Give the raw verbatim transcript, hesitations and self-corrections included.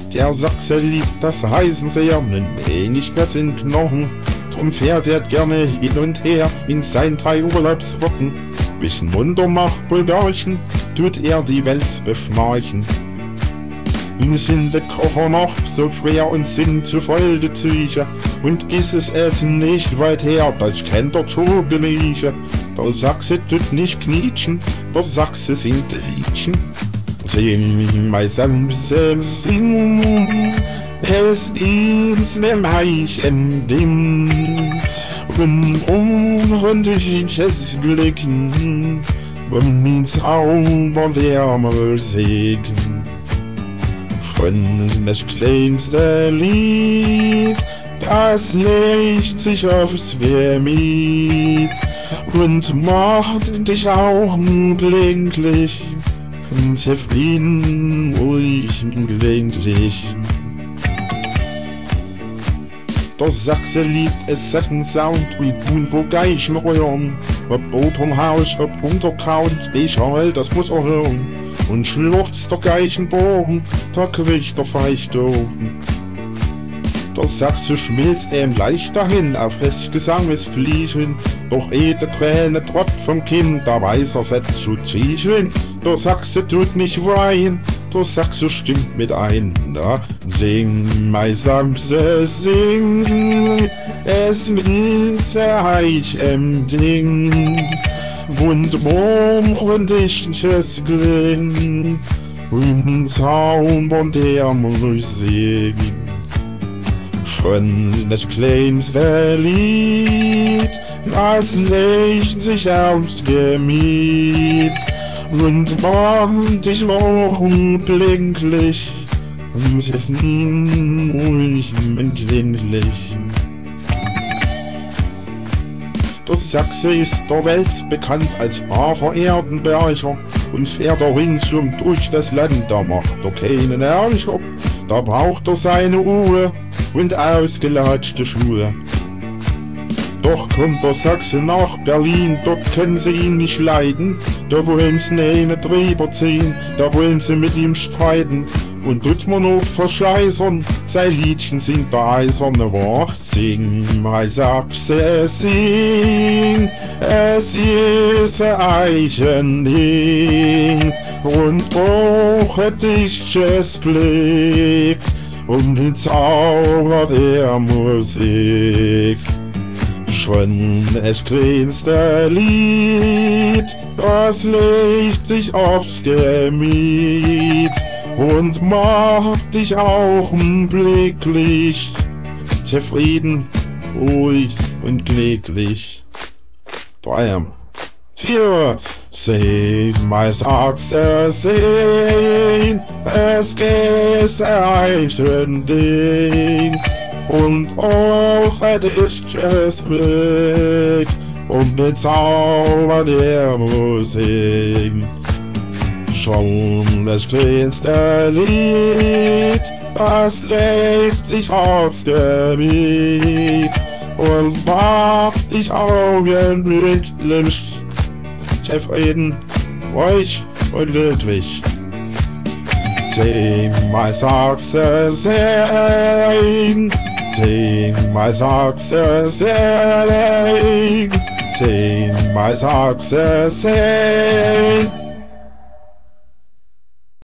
Der Sachse liebt das Reisen sehr, nee, nicht mehr sind Knochen. Drum fährt er gerne hin und her in seinen drei Urlaubswochen. Bisschen Wunder macht Bulgarien, tut er die Welt beschnarchen. Nun sind die Koffer noch so schwer und sind zu voll die Tücher. Und ist es Essen nicht weit her, das kennt der Togeliche. Der Sachse tut nicht knietschen, der Sachse singt Liedchen. Sing, mein Samse, sing, es ist ein Leichending. Und unendliches Glück, und Zauber der Musik. Von das kleinste Lied, das legt sich aufs Gemüt und macht dich augenblicklich zufrieden, ruhig und gelegentlich. Der Sachse liebt es, Sachen Sound, wie tun, wo Geigen rühren. Ob oben Haus, ob unterkaut, ich halt, das muss er hören. Und schluchzt der Geigenbogen, da quicht der feuchte Oben. Der Sachse schmilzt ihm leicht dahin, auf des Gesanges fließen. Doch eh de Träne trott vom Kinn, da weiß er setzt zu ziechen. Der Sachse tut nicht weinen, der Sachse stimmt mit ein. Na, sing, mein Sachse, sing, es ist reich im Ding. Und morgendliches Glück und Zauber der Musik. Schon das kleinste Lied, das legt sich aufs Gemüt und macht dich augenblicklich und zufrieden, ruhig und glücklich. Der Sachse ist der Welt bekannt als braver Erdenberger und fährt er ringsum durch das Land, da macht er keinen Ärger. Da braucht er seine Ruhe und ausgelatschte Schuhe. Doch kommt der Sachse nach Berlin, dort können sie ihn nicht leiden. Da wollen sie eine drüber ziehen, da wollen sie mit ihm streiten. Und tut man noch verscheißern, sein Liedchen singt der eiserne Wahr. Sing, mein Sachse, sing, es ist ein Eichending. Und auch ein dichtes Glück und den Zauber der Musik. Schon das kleinste Lied, das legt sich aufs Gemüt und macht dich augenblicklich zufrieden, ruhig und glücklich. Drei, vier, sing, mein Sachse, sing, es geht ein Ding. Und auch ein dichtes Glück und den Zauber der Musik. Schon das kleinste Lied, das legt sich aufs Gemüt und macht dich augenblicklich zufrieden, ruhig und glücklich. Sing, mein Sachse, sing, sing, mein Sachse, sing, sing, mein Sachse, sing.